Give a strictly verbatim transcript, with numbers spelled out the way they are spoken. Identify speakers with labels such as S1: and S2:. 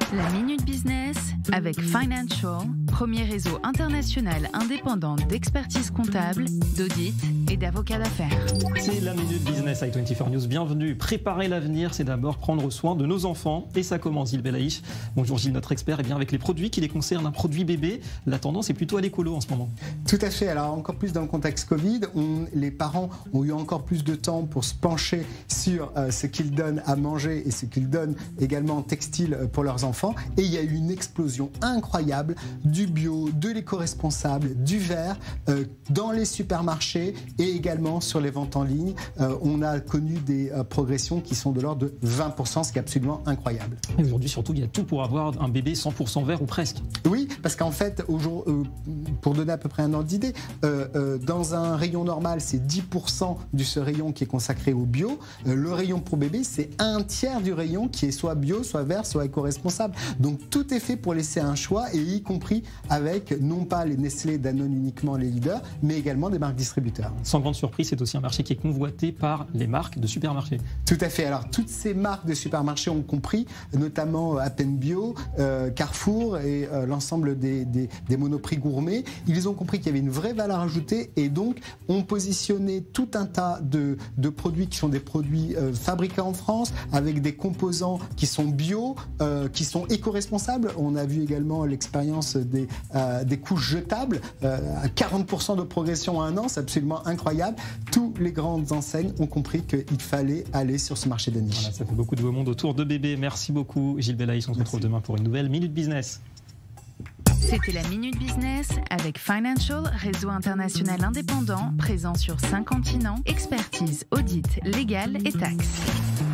S1: La Minute Business avec Financial, premier réseau international indépendant d'expertise comptable, d'audit et d'avocats d'affaires.
S2: C'est la Minute Business avec vingt-quatre News. Bienvenue. Préparer l'avenir, c'est d'abord prendre soin de nos enfants. Et ça commence, Gilles Belaïch. Bonjour Gilles, notre expert. Et bien avec les produits qui les concernent, un produit bébé, la tendance est plutôt à l'écolo en ce moment.
S3: Tout à fait. Alors encore plus dans le contexte Covid, on, les parents ont eu encore plus de temps pour se pencher sur euh, ce qu'ils donnent à manger et ce qu'ils donnent également en textile pour leurs enfants. Et il y a eu une explosion incroyable du bio, de l'éco-responsable, du verre euh, dans les supermarchés et également sur les ventes en ligne. Euh, on a connu des euh, progressions qui sont de l'ordre de vingt pour cent, ce qui est absolument incroyable.
S2: Et aujourd'hui, surtout, il y a tout pour avoir un bébé cent pour cent vert ou presque.
S3: Oui, parce qu'en fait, euh, pour donner à peu près un ordre d'idée, euh, euh, dans un rayon normal, c'est dix pour cent de ce rayon qui est consacré au bio. Euh, le rayon pour bébé, c'est un tiers du rayon qui est soit bio, soit vert, soit éco-responsable. Donc tout est fait pour laisser un choix, et y compris avec non pas les Nestlé, Danone uniquement les leaders, mais également des marques distributeurs.
S2: Sans grande surprise, c'est aussi un marché qui est convoité par les marques de supermarchés.
S3: Tout à fait. Alors toutes ces marques de supermarchés ont compris, notamment Appen Bio, euh, Carrefour et euh, l'ensemble des, des, des monoprix gourmets. Ils ont compris qu'il y avait une vraie valeur ajoutée et donc ont positionné tout un tas de, de produits qui sont des produits euh, fabriqués en France avec des composants qui sont bio, euh, qui sont éco-responsables. On a vu également l'expérience des, euh, des couches jetables euh, à quarante pour cent de progression en un an, c'est absolument incroyable. Toutes les grandes enseignes ont compris qu'il fallait aller sur ce marché de niche.
S2: Voilà, ça fait beaucoup de beau monde autour de bébés. Merci beaucoup Gilles Belaïch. On se retrouve demain pour une nouvelle Minute Business.
S1: C'était la Minute Business avec Financial, réseau international indépendant, présent sur cinq continents, expertise, audit, légal et taxes.